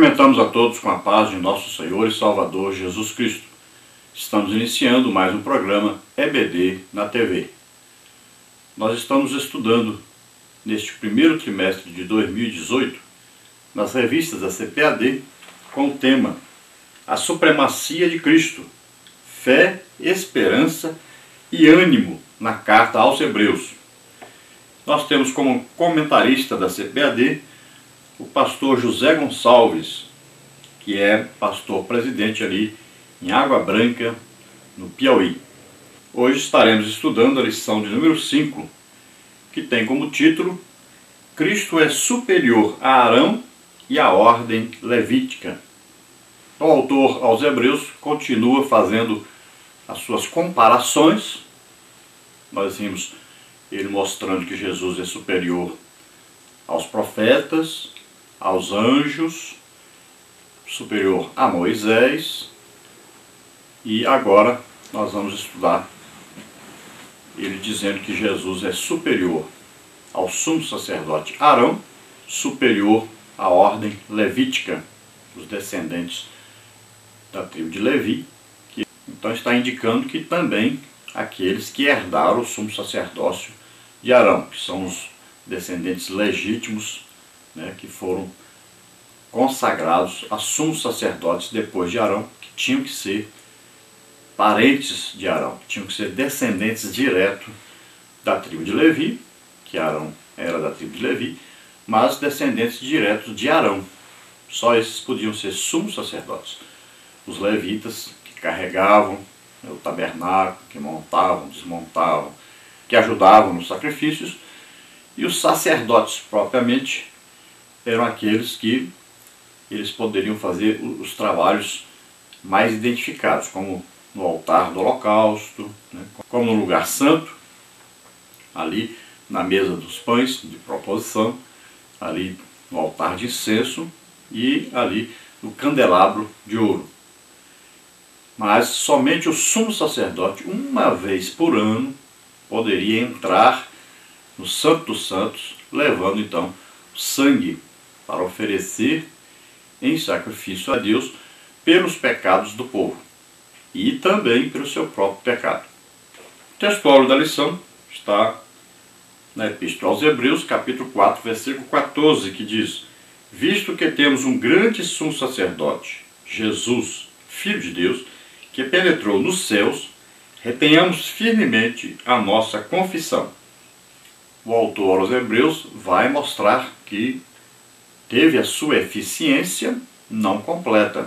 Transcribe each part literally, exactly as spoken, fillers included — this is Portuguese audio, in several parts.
Cumprimentamos a todos com a paz de nosso Senhor e Salvador Jesus Cristo. Estamos iniciando mais um programa E B D na T V. Nós estamos estudando neste primeiro trimestre de dois mil e dezoito nas revistas da C P A D com o tema A Supremacia de Cristo, Fé, Esperança e Ânimo na Carta aos Hebreus. Nós temos como comentarista da C P A D o pastor José Gonçalves, que é pastor presidente ali em Água Branca, no Piauí. Hoje estaremos estudando a lição de número cinco, que tem como título Cristo é superior a Arão e à ordem levítica. O autor aos Hebreus continua fazendo as suas comparações. Nós vimos ele mostrando que Jesus é superior aos profetas, aos anjos, superior a Moisés, e agora nós vamos estudar ele dizendo que Jesus é superior ao sumo sacerdote Arão, superior à ordem levítica, os descendentes da tribo de Levi, que então está indicando que também aqueles que herdaram o sumo sacerdócio de Arão, que são os descendentes legítimos, né, que foram consagrados a sumos sacerdotes depois de Arão, que tinham que ser parentes de Arão, que tinham que ser descendentes diretos da tribo de Levi, que Arão era da tribo de Levi, mas descendentes diretos de Arão. Só esses podiam ser sumos sacerdotes. Os levitas, que carregavam o tabernáculo, que montavam, desmontavam, que ajudavam nos sacrifícios, e os sacerdotes propriamente eram aqueles que eles poderiam fazer os trabalhos mais identificados, como no altar do holocausto, né, como no lugar santo, ali na mesa dos pães de proposição, ali no altar de incenso e ali no candelabro de ouro. Mas somente o sumo sacerdote, uma vez por ano, poderia entrar no Santo dos Santos, levando então sangue para oferecer em sacrifício a Deus pelos pecados do povo e também pelo seu próprio pecado. O textuário da lição está na Epístola aos Hebreus, capítulo quatro, versículo quatorze, que diz: Visto que temos um grande sumo sacerdote, Jesus, Filho de Deus, que penetrou nos céus, retenhamos firmemente a nossa confissão. O autor aos Hebreus vai mostrar que teve a sua eficiência não completa.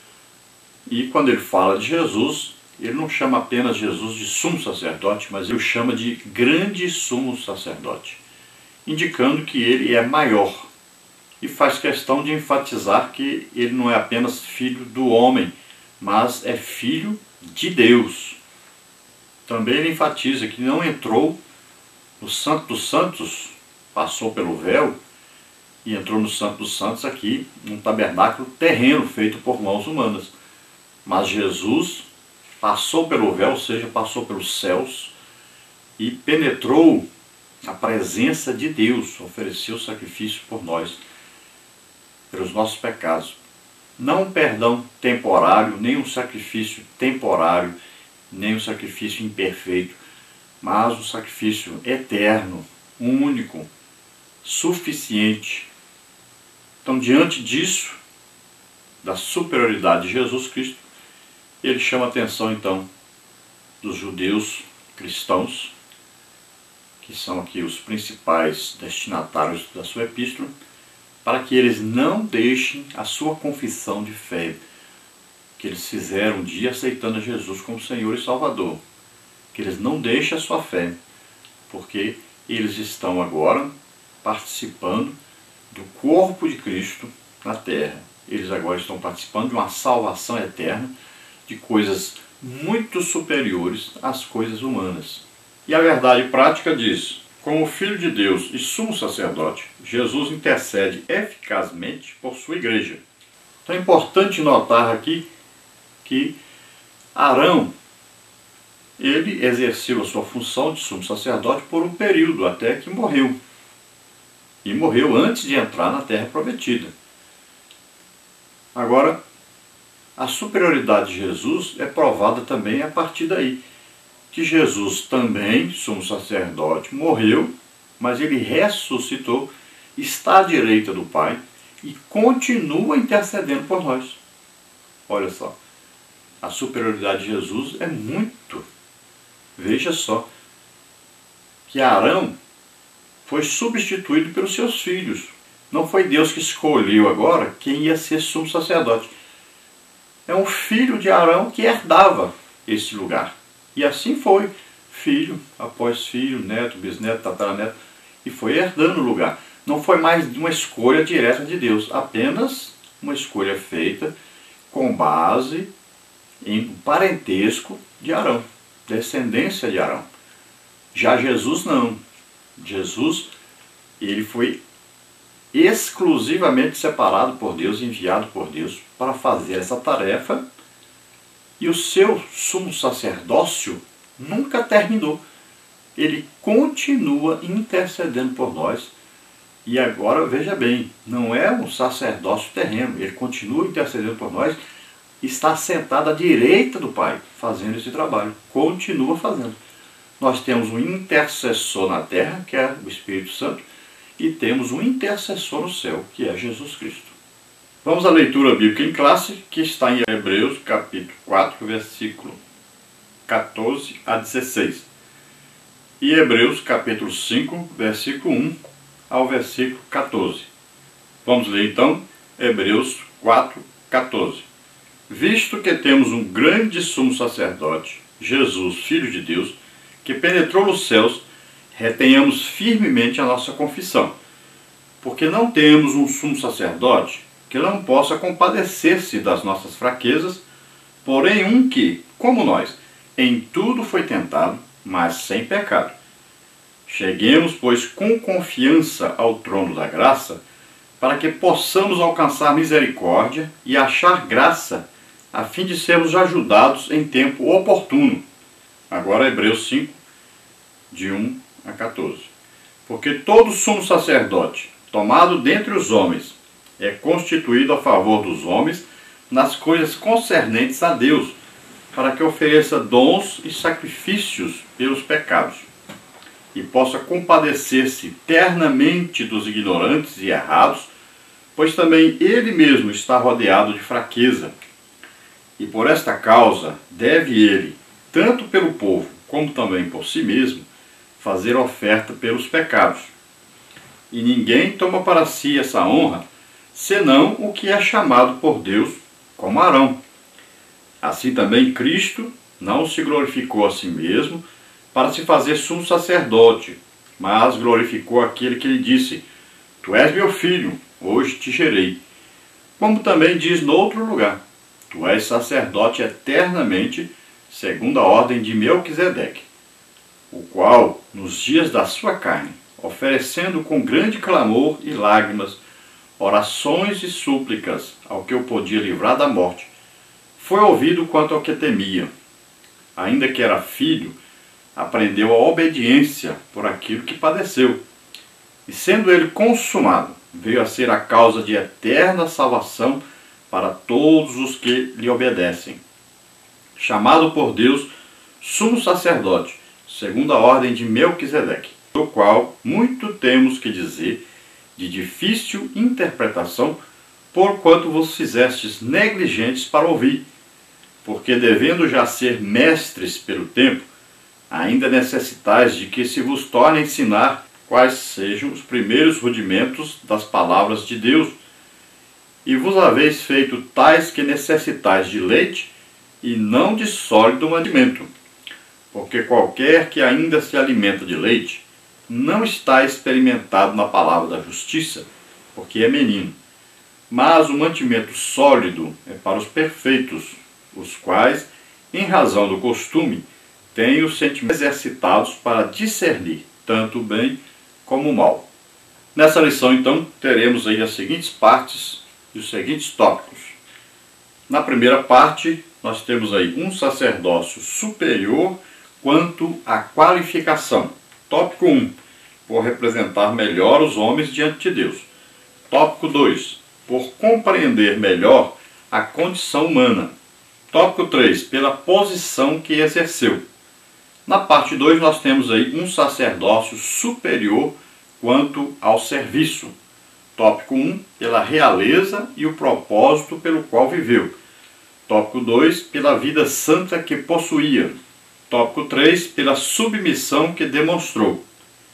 E quando ele fala de Jesus, ele não chama apenas Jesus de sumo sacerdote, mas ele o chama de grande sumo sacerdote, indicando que ele é maior. E faz questão de enfatizar que ele não é apenas filho do homem, mas é filho de Deus. Também ele enfatiza que não entrou no Santo dos Santos, passou pelo véu, e entrou no Santo dos Santos aqui, num tabernáculo terreno feito por mãos humanas. Mas Jesus passou pelo véu, ou seja, passou pelos céus, e penetrou a presença de Deus, ofereceu sacrifício por nós, pelos nossos pecados. Não um perdão temporário, nem um sacrifício temporário, nem um sacrifício imperfeito, mas um sacrifício eterno, único, suficiente. Então, diante disso, da superioridade de Jesus Cristo, ele chama a atenção, então, dos judeus cristãos, que são aqui os principais destinatários da sua epístola, para que eles não deixem a sua confissão de fé, que eles fizeram um dia aceitando a Jesus como Senhor e Salvador, que eles não deixem a sua fé, porque eles estão agora participando do corpo de Cristo na terra. Eles agora estão participando de uma salvação eterna, de coisas muito superiores às coisas humanas. E a verdade prática diz: como Filho de Deus e sumo sacerdote, Jesus intercede eficazmente por sua igreja. Então é importante notar aqui que Arão, ele exerceu a sua função de sumo sacerdote por um período, até que morreu. E morreu antes de entrar na terra prometida. Agora, a superioridade de Jesus é provada também a partir daí, que Jesus também, sumo sacerdote, morreu, mas ele ressuscitou, está à direita do Pai e continua intercedendo por nós. Olha só, a superioridade de Jesus é muito. Veja só, que Arão foi substituído pelos seus filhos. Não foi Deus que escolheu agora quem ia ser sumo sacerdote. É um filho de Arão que herdava esse lugar. E assim foi, filho após filho, neto, bisneto, tataraneto, e foi herdando o lugar. Não foi mais uma escolha direta de Deus, apenas uma escolha feita com base em parentesco de Arão, descendência de Arão. Já Jesus não. Jesus, ele foi exclusivamente separado por Deus, enviado por Deus para fazer essa tarefa, e o seu sumo sacerdócio nunca terminou. Ele continua intercedendo por nós. E agora, veja bem, não é um sacerdócio terreno, ele continua intercedendo por nós, está sentado à direita do Pai, fazendo esse trabalho, continua fazendo. Nós temos um intercessor na terra, que é o Espírito Santo, e temos um intercessor no céu, que é Jesus Cristo. Vamos à leitura bíblica em classe, que está em Hebreus, capítulo quatro, versículo quatorze a dezesseis. E Hebreus, capítulo cinco, versículo um ao versículo quatorze. Vamos ler então Hebreus quatro, quatorze. Visto que temos um grande sumo sacerdote, Jesus, Filho de Deus, que penetrou nos céus, retenhamos firmemente a nossa confissão, porque não temos um sumo sacerdote que não possa compadecer-se das nossas fraquezas, porém um que, como nós, em tudo foi tentado, mas sem pecado. Cheguemos, pois, com confiança ao trono da graça, para que possamos alcançar misericórdia e achar graça, a fim de sermos ajudados em tempo oportuno. Agora Hebreus cinco, de um a quatorze. Porque todo sumo sacerdote, tomado dentre os homens, é constituído a favor dos homens nas coisas concernentes a Deus, para que ofereça dons e sacrifícios pelos pecados, e possa compadecer-se ternamente dos ignorantes e errados, pois também ele mesmo está rodeado de fraqueza. E por esta causa deve ele, tanto pelo povo como também por si mesmo, fazer oferta pelos pecados. E ninguém toma para si essa honra, senão o que é chamado por Deus, como Arão. Assim também Cristo não se glorificou a si mesmo para se fazer sumo sacerdote, mas glorificou aquele que lhe disse: Tu és meu filho, hoje te gerei. Como também diz noutro lugar: Tu és sacerdote eternamente, segundo a ordem de Melquisedeque, o qual, nos dias da sua carne, oferecendo com grande clamor e lágrimas, orações e súplicas ao que o podia livrar da morte, foi ouvido quanto ao que temia. Ainda que era filho, aprendeu a obediência por aquilo que padeceu. E sendo ele consumado, veio a ser a causa de eterna salvação para todos os que lhe obedecem. Chamado por Deus, sumo sacerdote, segundo a ordem de Melquisedeque, do qual muito temos que dizer, de difícil interpretação, porquanto vos fizestes negligentes para ouvir, porque devendo já ser mestres pelo tempo, ainda necessitais de que se vos torne a ensinar quais sejam os primeiros rudimentos das palavras de Deus, e vos haveis feito tais que necessitais de leite e não de sólido mantimento, porque qualquer que ainda se alimenta de leite não está experimentado na palavra da justiça, porque é menino. Mas o mantimento sólido é para os perfeitos, os quais, em razão do costume, têm os sentimentos exercitados para discernir tanto o bem como o mal. Nessa lição, então, teremos aí as seguintes partes e os seguintes tópicos. Na primeira parte, nós temos aí um sacerdócio superior quanto à qualificação. Tópico um, por representar melhor os homens diante de Deus. Tópico dois, por compreender melhor a condição humana. Tópico três, pela posição que exerceu. Na parte dois nós temos aí um sacerdócio superior quanto ao serviço. Tópico um, pela realeza e o propósito pelo qual viveu. Tópico dois, pela vida santa que possuía. Tópico três, pela submissão que demonstrou.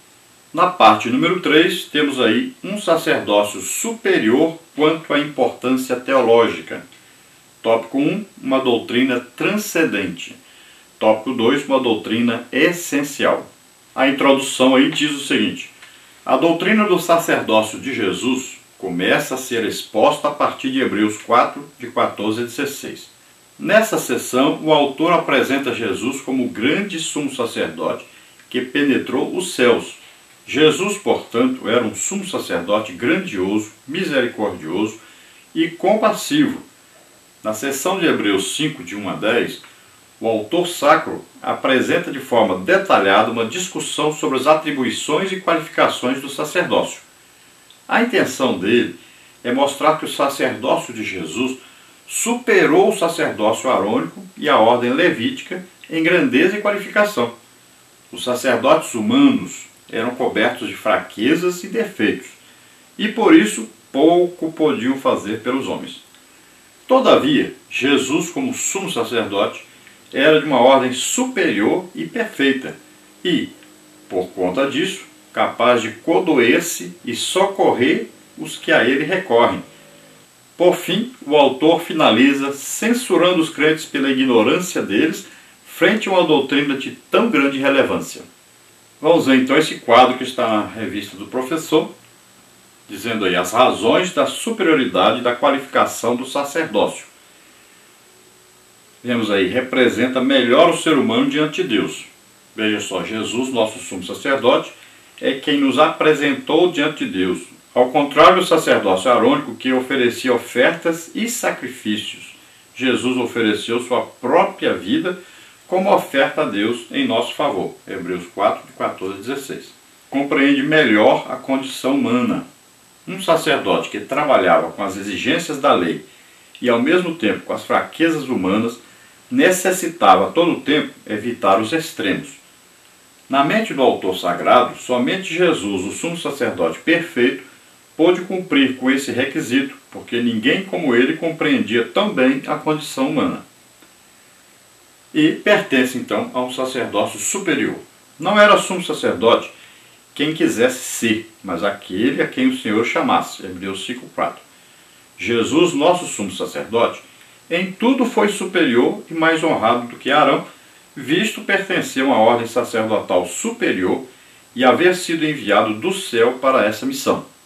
Na parte número três, temos aí um sacerdócio superior quanto à importância teológica. Tópico um, uma doutrina transcendente. Tópico dois, uma doutrina essencial. A introdução aí diz o seguinte: a doutrina do sacerdócio de Jesus começa a ser exposta a partir de Hebreus quatro, de quatorze a dezesseis. Nessa seção, o autor apresenta Jesus como o grande sumo sacerdote que penetrou os céus. Jesus, portanto, era um sumo sacerdote grandioso, misericordioso e compassivo. Na seção de Hebreus cinco, de um a dez, o autor sacro apresenta de forma detalhada uma discussão sobre as atribuições e qualificações do sacerdócio. A intenção dele é mostrar que o sacerdócio de Jesus superou o sacerdócio arônico e a ordem levítica em grandeza e qualificação. Os sacerdotes humanos eram cobertos de fraquezas e defeitos, e por isso pouco podiam fazer pelos homens. Todavia, Jesus, como sumo sacerdote, era de uma ordem superior e perfeita, e, por conta disso, capaz de condoer-se e socorrer os que a ele recorrem. Por fim, o autor finaliza censurando os crentes pela ignorância deles frente a uma doutrina de tão grande relevância. Vamos ver então esse quadro que está na revista do professor, dizendo aí as razões da superioridade e da qualificação do sacerdócio. Vemos aí, representa melhor o ser humano diante de Deus. Veja só, Jesus, nosso sumo sacerdote, é quem nos apresentou diante de Deus. Ao contrário do sacerdócio arônico, que oferecia ofertas e sacrifícios, Jesus ofereceu sua própria vida como oferta a Deus em nosso favor. Hebreus quatro, de quatorze a dezesseis. Compreende melhor a condição humana. Um sacerdote que trabalhava com as exigências da lei e ao mesmo tempo com as fraquezas humanas, necessitava a todo tempo evitar os extremos. Na mente do autor sagrado, somente Jesus, o sumo sacerdote perfeito, pôde cumprir com esse requisito, porque ninguém como ele compreendia tão bem a condição humana. E pertence então a um sacerdócio superior. Não era sumo sacerdote quem quisesse ser, mas aquele a quem o Senhor chamasse. Hebreus cinco, quatro. Jesus, nosso sumo sacerdote, em tudo foi superior e mais honrado do que Arão, visto pertencer a uma ordem sacerdotal superior e haver sido enviado do céu para essa missão.